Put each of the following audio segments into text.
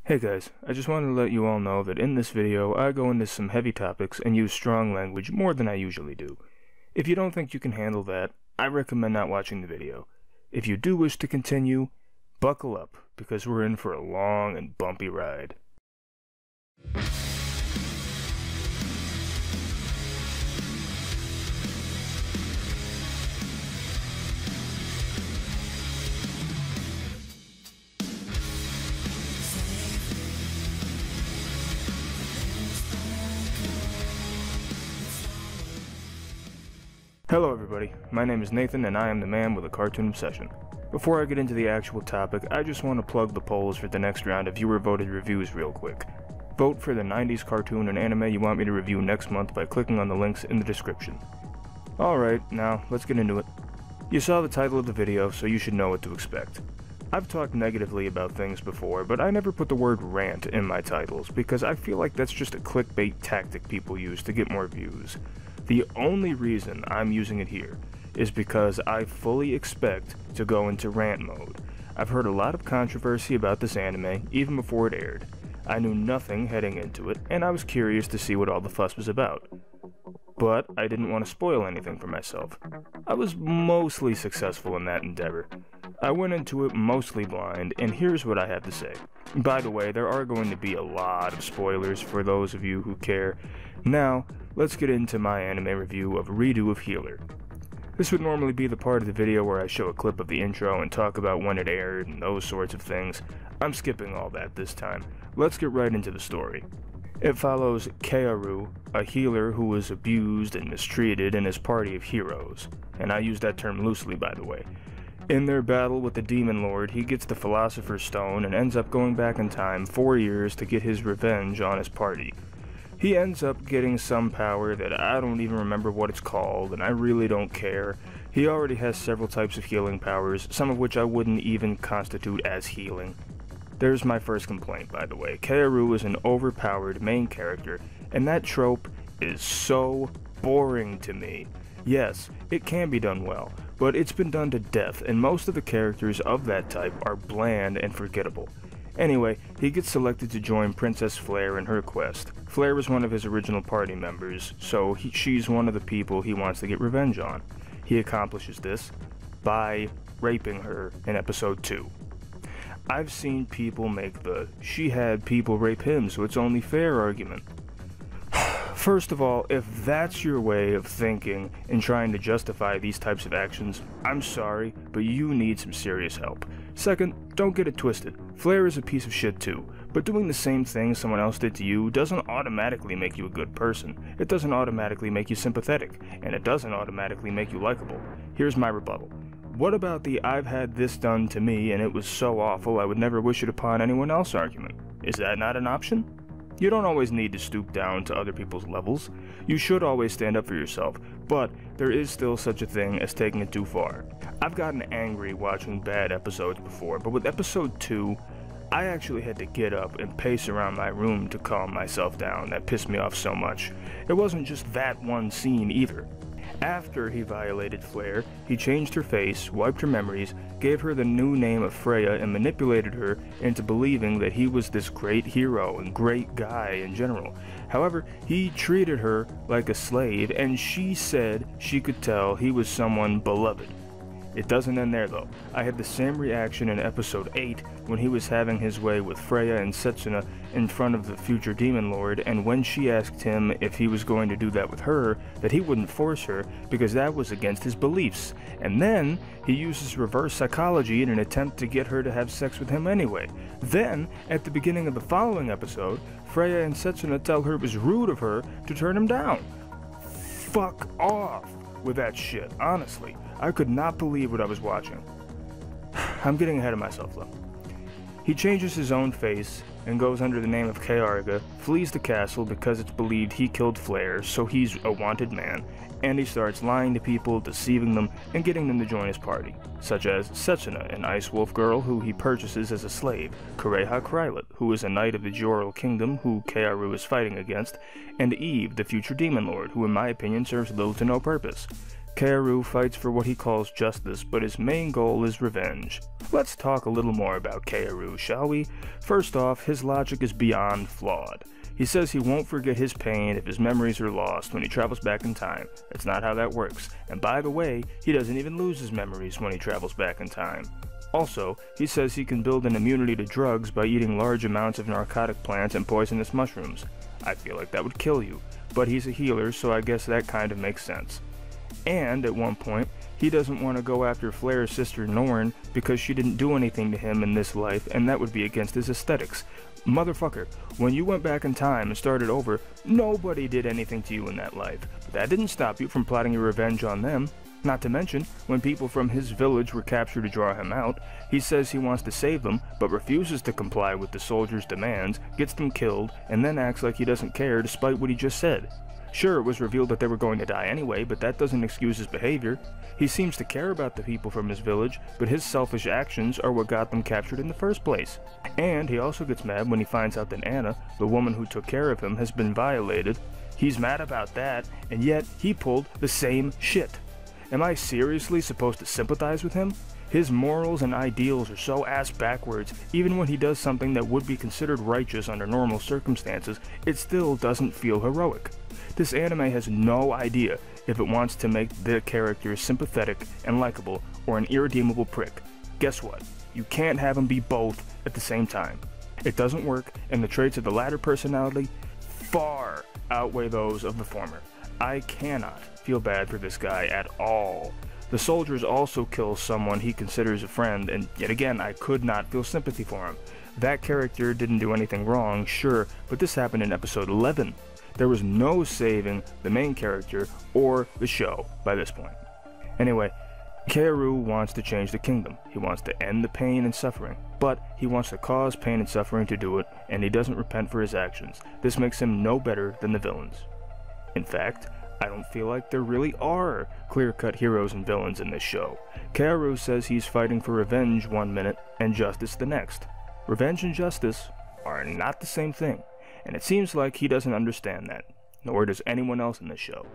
Hey guys, I just wanted to let you all know that in this video I go into some heavy topics and use strong language more than I usually do. If you don't think you can handle that, I recommend not watching the video. If you do wish to continue, buckle up, because we're in for a long and bumpy ride. Hello everybody, my name is Nathan and I am the man with a cartoon obsession. Before I get into the actual topic, I just want to plug the polls for the next round of viewer voted reviews real quick. Vote for the 90s cartoon and anime you want me to review next month by clicking on the links in the description. Alright, now let's get into it. You saw the title of the video, so you should know what to expect. I've talked negatively about things before, but I never put the word rant in my titles because I feel like that's just a clickbait tactic people use to get more views. The only reason I'm using it here is because I fully expect to go into rant mode. I've heard a lot of controversy about this anime even before it aired. I knew nothing heading into it, and I was curious to see what all the fuss was about. But I didn't want to spoil anything for myself. I was mostly successful in that endeavor. I went into it mostly blind, and here's what I have to say. By the way, there are going to be a lot of spoilers for those of you who care. Now, let's get into my anime review of Redo of Healer. This would normally be the part of the video where I show a clip of the intro and talk about when it aired and those sorts of things. I'm skipping all that this time. Let's get right into the story. It follows Kaoru, a healer who was abused and mistreated in his party of heroes, and I use that term loosely by the way. In their battle with the Demon Lord, he gets the Philosopher's Stone and ends up going back in time 4 years to get his revenge on his party. He ends up getting some power that I don't even remember what it's called, and I really don't care. He already has several types of healing powers, some of which I wouldn't even constitute as healing. There's my first complaint, by the way. Kaoru is an overpowered main character, and that trope is so boring to me. Yes, it can be done well, but it's been done to death, and most of the characters of that type are bland and forgettable. Anyway, he gets selected to join Princess Flare in her quest. Flare was one of his original party members, so she's one of the people he wants to get revenge on. He accomplishes this by raping her in episode 2. I've seen people make the "she had people rape him so it's only fair" argument. First of all, if that's your way of thinking and trying to justify these types of actions, I'm sorry, but you need some serious help. Second, don't get it twisted. Flare is a piece of shit too, but doing the same thing someone else did to you doesn't automatically make you a good person. It doesn't automatically make you sympathetic, and it doesn't automatically make you likable. Here's my rebuttal. What about the "I've had this done to me and it was so awful I would never wish it upon anyone else" argument? Is that not an option? You don't always need to stoop down to other people's levels. You should always stand up for yourself, but there is still such a thing as taking it too far. I've gotten angry watching bad episodes before, but with episode 2, I actually had to get up and pace around my room to calm myself down. That pissed me off so much. It wasn't just that one scene either. After he violated Flare, he changed her face, wiped her memories, gave her the new name of Freya, and manipulated her into believing that he was this great hero and great guy in general. However, he treated her like a slave, and she said she could tell he was someone beloved. It doesn't end there though. I had the same reaction in episode 8 when he was having his way with Freya and Setsuna in front of the future Demon Lord, and when she asked him if he was going to do that with her, that he wouldn't force her because that was against his beliefs. And then he uses reverse psychology in an attempt to get her to have sex with him anyway. Then, at the beginning of the following episode, Freya and Setsuna tell her it was rude of her to turn him down. Fuck off with that shit, honestly. I could not believe what I was watching. I'm getting ahead of myself though. He changes his own face and goes under the name of Kaarga, flees the castle because it's believed he killed Flare, so he's a wanted man, and he starts lying to people, deceiving them, and getting them to join his party, such as Setsuna, an ice wolf girl who he purchases as a slave, Kureha Krylet, who is a knight of the Joral Kingdom who Kaoru is fighting against, and Eve, the future Demon Lord, who in my opinion serves little to no purpose. Kaoru fights for what he calls justice, but his main goal is revenge. Let's talk a little more about Kaoru, shall we? First off, his logic is beyond flawed. He says he won't forget his pain if his memories are lost when he travels back in time. That's not how that works. And by the way, he doesn't even lose his memories when he travels back in time. Also, he says he can build an immunity to drugs by eating large amounts of narcotic plants and poisonous mushrooms. I feel like that would kill you, but he's a healer, so I guess that kind of makes sense. And, at one point, he doesn't want to go after Flair's sister Norn because she didn't do anything to him in this life, and that would be against his aesthetics. Motherfucker, when you went back in time and started over, nobody did anything to you in that life. But that didn't stop you from plotting your revenge on them. Not to mention, when people from his village were captured to draw him out, he says he wants to save them, but refuses to comply with the soldiers' demands, gets them killed, and then acts like he doesn't care despite what he just said. Sure, it was revealed that they were going to die anyway, but that doesn't excuse his behavior. He seems to care about the people from his village, but his selfish actions are what got them captured in the first place. And he also gets mad when he finds out that Anna, the woman who took care of him, has been violated. He's mad about that, and yet he pulled the same shit. Am I seriously supposed to sympathize with him? His morals and ideals are so ass backwards, even when he does something that would be considered righteous under normal circumstances, it still doesn't feel heroic. This anime has no idea if it wants to make the character sympathetic and likable or an irredeemable prick. Guess what? You can't have him be both at the same time. It doesn't work, and the traits of the latter personality far outweigh those of the former. I cannot feel bad for this guy at all. The soldiers also kill someone he considers a friend, and yet again, I could not feel sympathy for him. That character didn't do anything wrong, sure, but this happened in episode 11. There was no saving the main character or the show by this point. Anyway, Kaoru wants to change the kingdom. He wants to end the pain and suffering, but he wants to cause pain and suffering to do it, and he doesn't repent for his actions. This makes him no better than the villains. In fact, I don't feel like there really are clear-cut heroes and villains in this show. Kaoru says he's fighting for revenge one minute and justice the next. Revenge and justice are not the same thing, and it seems like he doesn't understand that, nor does anyone else in this show.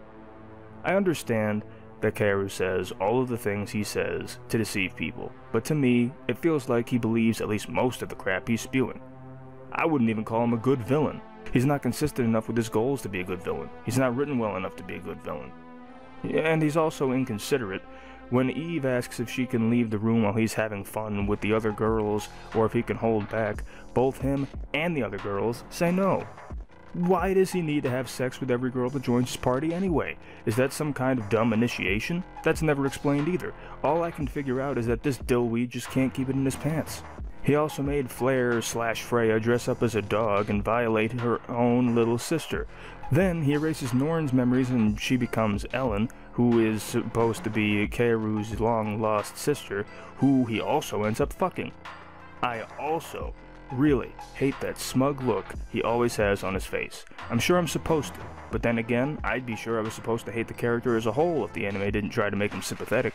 I understand that Kaoru says all of the things he says to deceive people, but to me, it feels like he believes at least most of the crap he's spewing. I wouldn't even call him a good villain. He's not consistent enough with his goals to be a good villain. He's not written well enough to be a good villain. And he's also inconsiderate. When Eve asks if she can leave the room while he's having fun with the other girls, or if he can hold back, both him and the other girls say no. Why does he need to have sex with every girl that joins his party anyway? Is that some kind of dumb initiation? That's never explained either. All I can figure out is that this dillweed just can't keep it in his pants. He also made Flair/Freya dress up as a dog and violate her own little sister. Then he erases Norn's memories and she becomes Ellen, who is supposed to be Kaoru's long-lost sister, who he also ends up fucking. I also really hate that smug look he always has on his face. I'm sure I'm supposed to, but then again, I'd be sure I was supposed to hate the character as a whole if the anime didn't try to make him sympathetic.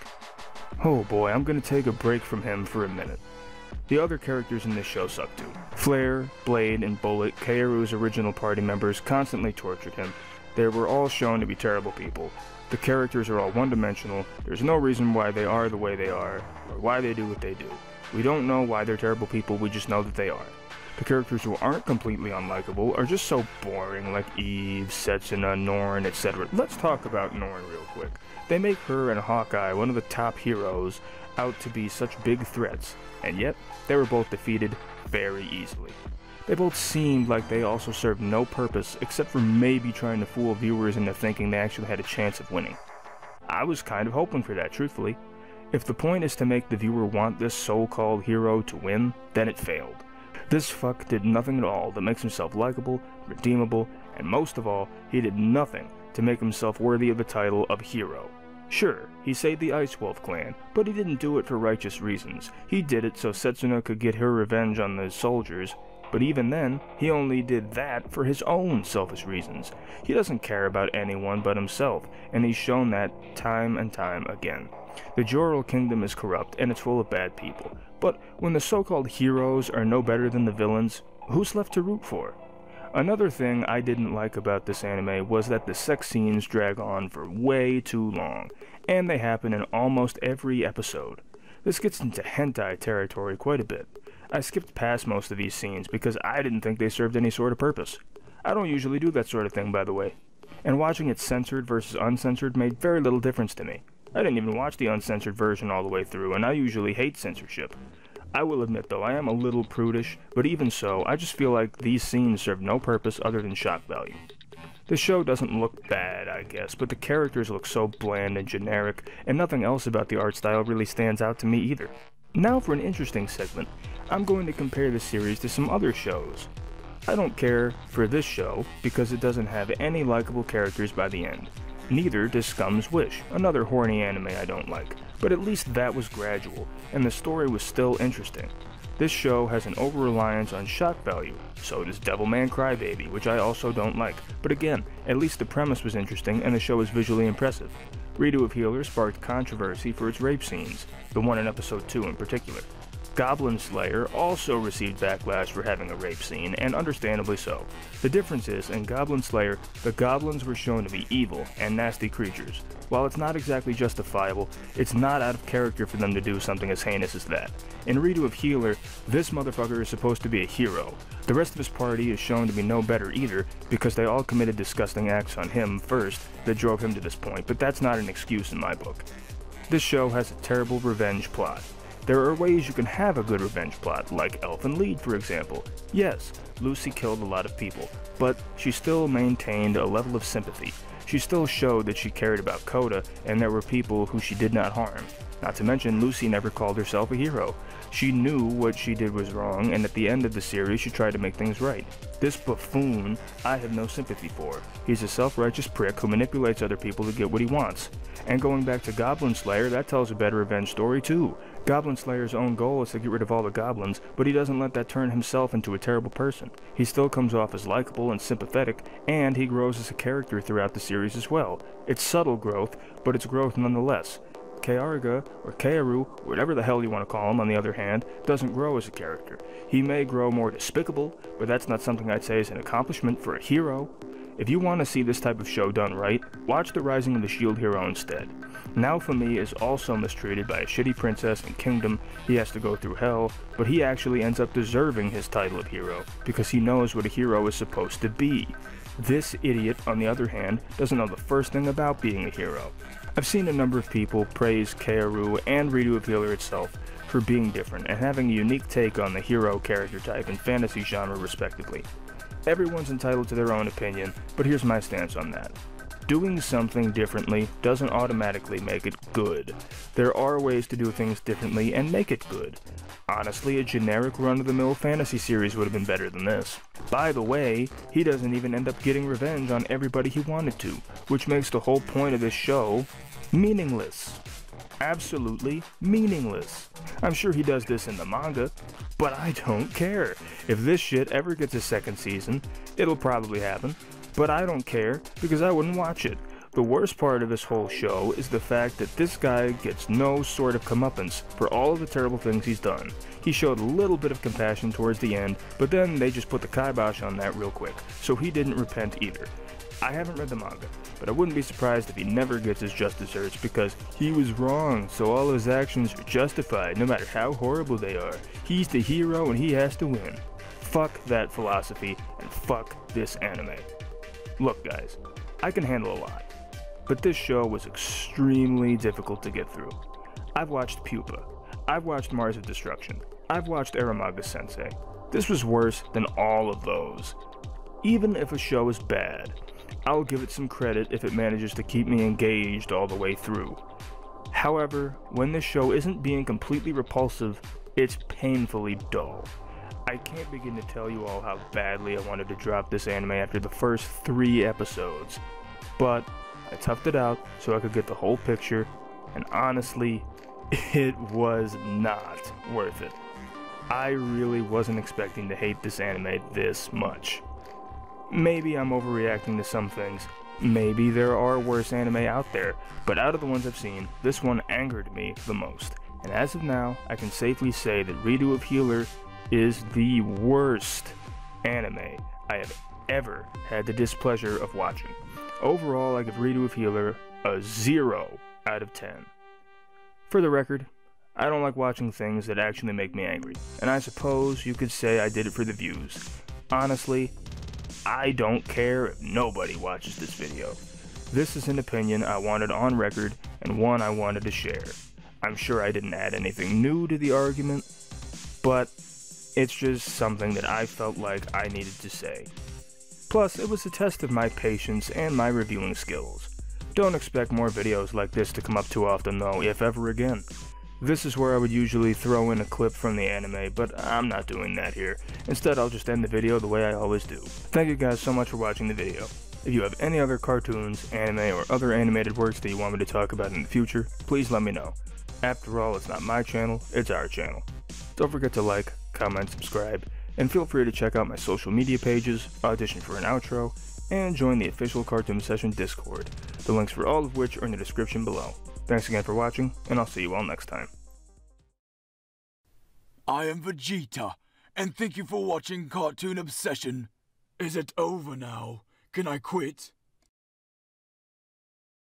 Oh boy, I'm gonna take a break from him for a minute. The other characters in this show suck too. Flair, Blade, and Bullet, Kaoru's original party members, constantly tortured him. They were all shown to be terrible people. The characters are all one-dimensional, there's no reason why they are the way they are, or why they do what they do. We don't know why they're terrible people, we just know that they are. The characters who aren't completely unlikable are just so boring, like Eve, Setsuna, Norn, etc. Let's talk about Norn real quick. They make her and Hawkeye, one of the top heroes, out to be such big threats, and yet they were both defeated very easily. They both seemed like they also served no purpose except for maybe trying to fool viewers into thinking they actually had a chance of winning. I was kind of hoping for that, truthfully. If the point is to make the viewer want this so-called hero to win, then it failed. This fuck did nothing at all that makes himself likable, redeemable, and most of all, he did nothing to make himself worthy of the title of hero. Sure, he saved the Ice Wolf clan, but he didn't do it for righteous reasons. He did it so Setsuna could get her revenge on the soldiers, but even then, he only did that for his own selfish reasons. He doesn't care about anyone but himself, and he's shown that time and time again. The Joral Kingdom is corrupt, and it's full of bad people, but when the so-called heroes are no better than the villains, who's left to root for? Another thing I didn't like about this anime was that the sex scenes drag on for way too long, and they happen in almost every episode. This gets into hentai territory quite a bit. I skipped past most of these scenes because I didn't think they served any sort of purpose. I don't usually do that sort of thing, by the way. And watching it censored versus uncensored made very little difference to me. I didn't even watch the uncensored version all the way through, and I usually hate censorship. I will admit though, I am a little prudish, but even so, I just feel like these scenes serve no purpose other than shock value. The show doesn't look bad, I guess, but the characters look so bland and generic, and nothing else about the art style really stands out to me either. Now for an interesting segment, I'm going to compare the series to some other shows. I don't care for this show because it doesn't have any likable characters by the end. Neither does Scum's Wish, another horny anime I don't like, but at least that was gradual, and the story was still interesting. This show has an over-reliance on shock value, so does Devilman Crybaby, which I also don't like, but again, at least the premise was interesting and the show is visually impressive. Redo of Healer sparked controversy for its rape scenes, the one in episode 2 in particular. Goblin Slayer also received backlash for having a rape scene, and understandably so. The difference is, in Goblin Slayer, the goblins were shown to be evil and nasty creatures. While it's not exactly justifiable, it's not out of character for them to do something as heinous as that. In Redo of Healer, this motherfucker is supposed to be a hero. The rest of his party is shown to be no better either, because they all committed disgusting acts on him first that drove him to this point, but that's not an excuse in my book. This show has a terrible revenge plot. There are ways you can have a good revenge plot, like Elfen Lied for example. Yes, Lucy killed a lot of people, but she still maintained a level of sympathy. She still showed that she cared about Coda, and there were people who she did not harm. Not to mention, Lucy never called herself a hero. She knew what she did was wrong, and at the end of the series she tried to make things right. This buffoon, I have no sympathy for. He's a self-righteous prick who manipulates other people to get what he wants. And going back to Goblin Slayer, that tells a better revenge story too. Goblin Slayer's own goal is to get rid of all the goblins, but he doesn't let that turn himself into a terrible person. He still comes off as likable and sympathetic, and he grows as a character throughout the series as well. It's subtle growth, but it's growth nonetheless. Kaeruga, or Kaeru, whatever the hell you want to call him on the other hand, doesn't grow as a character. He may grow more despicable, but that's not something I'd say is an accomplishment for a hero. If you want to see this type of show done right, watch The Rising of the Shield Hero instead. Naofumi is also mistreated by a shitty princess and kingdom. He has to go through hell, but he actually ends up deserving his title of hero, because he knows what a hero is supposed to be. This idiot, on the other hand, doesn't know the first thing about being a hero. I've seen a number of people praise Kaeru and Redo of Healer itself for being different and having a unique take on the hero character type and fantasy genre respectively. Everyone's entitled to their own opinion, but here's my stance on that. Doing something differently doesn't automatically make it good. There are ways to do things differently and make it good. Honestly, a generic run-of-the-mill fantasy series would have been better than this. By the way, he doesn't even end up getting revenge on everybody he wanted to, which makes the whole point of this show meaningless. Absolutely meaningless. I'm sure he does this in the manga, but I don't care. If this shit ever gets a second season, it'll probably happen, but I don't care because I wouldn't watch it. The worst part of this whole show is the fact that this guy gets no sort of comeuppance for all of the terrible things he's done. He showed a little bit of compassion towards the end, but then they just put the kibosh on that real quick, so he didn't repent either. I haven't read the manga, but I wouldn't be surprised if he never gets his just desserts because he was wrong, so all of his actions are justified no matter how horrible they are. He's the hero and he has to win. Fuck that philosophy and fuck this anime. Look guys, I can handle a lot, but this show was extremely difficult to get through. I've watched Pupa, I've watched Mars of Destruction, I've watched Eramaga Sensei. This was worse than all of those. Even if a show is bad, I'll give it some credit if it manages to keep me engaged all the way through. However, when this show isn't being completely repulsive, it's painfully dull. I can't begin to tell you all how badly I wanted to drop this anime after the first 3 episodes, but I toughed it out so I could get the whole picture, and honestly, it was not worth it. I really wasn't expecting to hate this anime this much. Maybe I'm overreacting to some things, maybe there are worse anime out there, but out of the ones I've seen, this one angered me the most. And as of now, I can safely say that Redo of Healer is the worst anime I have ever had the displeasure of watching. Overall, I give Redo of Healer a 0 out of 10. For the record, I don't like watching things that actually make me angry, and I suppose you could say I did it for the views. Honestly, I don't care if nobody watches this video. This is an opinion I wanted on record and one I wanted to share. I'm sure I didn't add anything new to the argument, but it's just something that I felt like I needed to say. Plus, it was a test of my patience and my reviewing skills. Don't expect more videos like this to come up too often though, if ever again. This is where I would usually throw in a clip from the anime, but I'm not doing that here. Instead, I'll just end the video the way I always do. Thank you guys so much for watching the video. If you have any other cartoons, anime, or other animated works that you want me to talk about in the future, please let me know. After all, it's not my channel, it's our channel. Don't forget to like, comment, subscribe, and feel free to check out my social media pages, audition for an outro, and join the official Cartoon Obsession Discord, the links for all of which are in the description below. Thanks again for watching, and I'll see you all next time. I am Vegeta, and thank you for watching Cartoon Obsession. Is it over now? Can I quit?